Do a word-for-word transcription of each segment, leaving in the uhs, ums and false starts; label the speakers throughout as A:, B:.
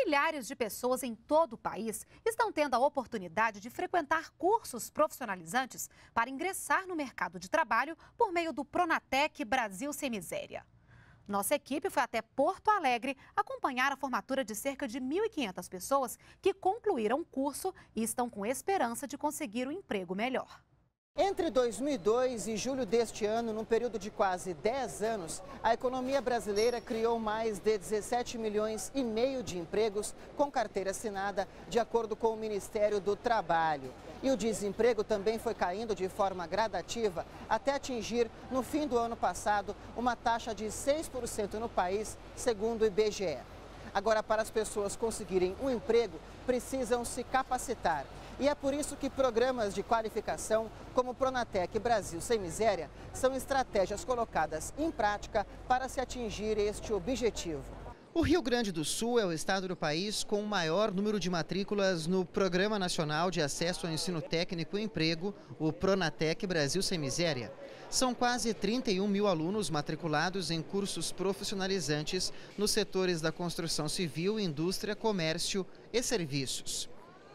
A: Milhares de pessoas em todo o país estão tendo a oportunidade de frequentar cursos profissionalizantes para ingressar no mercado de trabalho por meio do Pronatec Brasil Sem Miséria. Nossa equipe foi até Porto Alegre acompanhar a formatura de cerca de mil e quinhentas pessoas que concluíram o curso e estão com esperança de conseguir um emprego melhor.
B: Entre dois mil e dois e julho deste ano, num período de quase dez anos, a economia brasileira criou mais de dezessete milhões e meio de empregos com carteira assinada, de acordo com o Ministério do Trabalho. E o desemprego também foi caindo de forma gradativa até atingir, no fim do ano passado, uma taxa de seis por cento no país, segundo o I B G E. Agora, para as pessoas conseguirem um emprego, precisam se capacitar. E é por isso que programas de qualificação, como o Pronatec Brasil Sem Miséria, são estratégias colocadas em prática para se atingir este objetivo. O Rio Grande do Sul é o estado do país com o maior número de matrículas no Programa Nacional de Acesso ao Ensino Técnico e Emprego, o Pronatec Brasil Sem Miséria. São quase trinta e um mil alunos matriculados em cursos profissionalizantes nos setores da construção civil, indústria, comércio e serviços.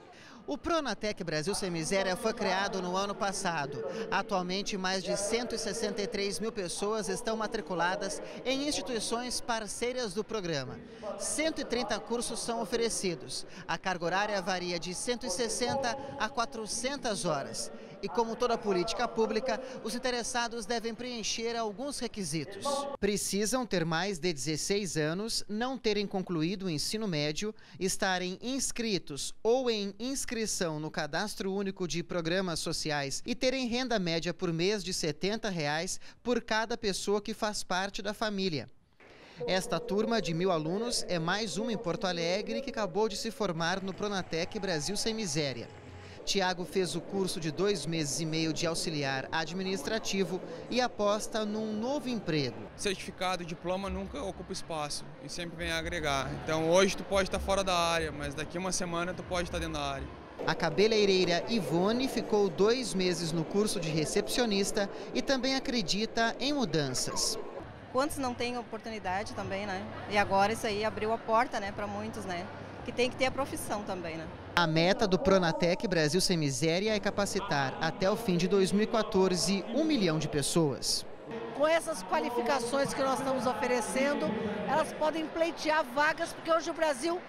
B: O Pronatec Brasil Sem Miséria foi criado no ano passado. Atualmente, mais de cento e sessenta e três mil pessoas estão matriculadas em instituições parceiras do programa. cento e trinta cursos são oferecidos. A carga horária varia de cento e sessenta a quatrocentas horas. E como toda política pública, os interessados devem preencher alguns requisitos. Precisam ter mais de dezesseis anos, não terem concluído o ensino médio, estarem inscritos ou em inscrição no Cadastro Único de Programas Sociais e terem renda média por mês de setenta reais por cada pessoa que faz parte da família. Esta turma de mil alunos é mais uma em Porto Alegre que acabou de se formar no Pronatec Brasil Sem Miséria. Tiago fez o curso de dois meses e meio de auxiliar administrativo e aposta num novo emprego.
C: Certificado, diploma nunca ocupa espaço e sempre vem a agregar. Então hoje tu pode estar fora da área, mas daqui uma semana tu pode estar dentro da área.
B: A cabeleireira Ivone ficou dois meses no curso de recepcionista e também acredita em mudanças.
D: Quantos não têm oportunidade também, né? E agora isso aí abriu a porta, né, para muitos, né? Que tem que ter a profissão também, né?
B: A meta do Pronatec Brasil Sem Miséria é capacitar até o fim de dois mil e quatorze um milhão de pessoas.
E: Com essas qualificações que nós estamos oferecendo, elas podem pleitear vagas, porque hoje o Brasil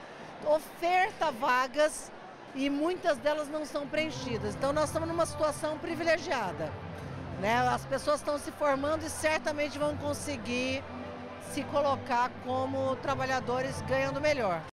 E: oferta vagas e muitas delas não são preenchidas. Então nós estamos numa situação privilegiada, né? As pessoas estão se formando e certamente vão conseguir se colocar como trabalhadores ganhando melhor.